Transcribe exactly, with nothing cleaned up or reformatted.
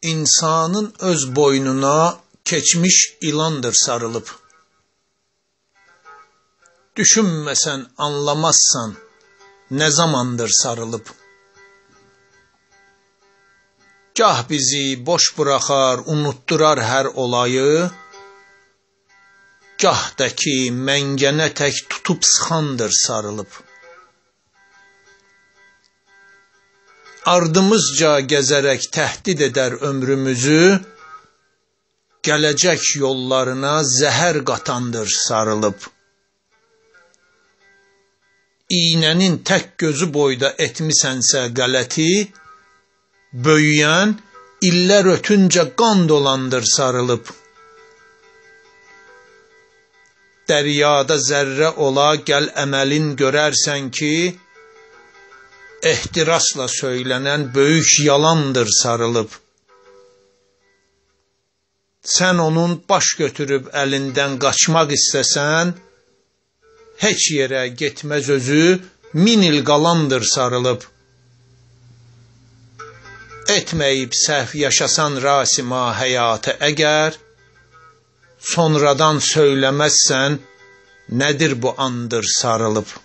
insanın öz boynuna keçmiş ilandır sarılıb. Düşünməsən, anlamazsan, nə zamandır sarılıb. Gah bizi boş bıraxar, unutdurar hər olayı, gah da ki, məngənə tək tutub sıxandır sarılıb. Ardımızca gəzərək təhdid edər ömrümüzü, gələcək yollarına zəhər qatandır sarılıb. İynənin tək gözü boyda etmisənsə qələti, böyüyən illər ötüncə qan dolandır sarılıb. Dəryada zərrə ola gəl əməlin görərsən ki, ehtirasla söylənən böyük yalandır sarılıb. Sən onun baş götürüb əlindən qaçmaq istəsən, heç yerə getməz özü min il qalandır sarılıb. Etməyib səhv yaşasan rasima həyatı əgər, sonradan söyləməzsən, nədir bu andır sarılıb.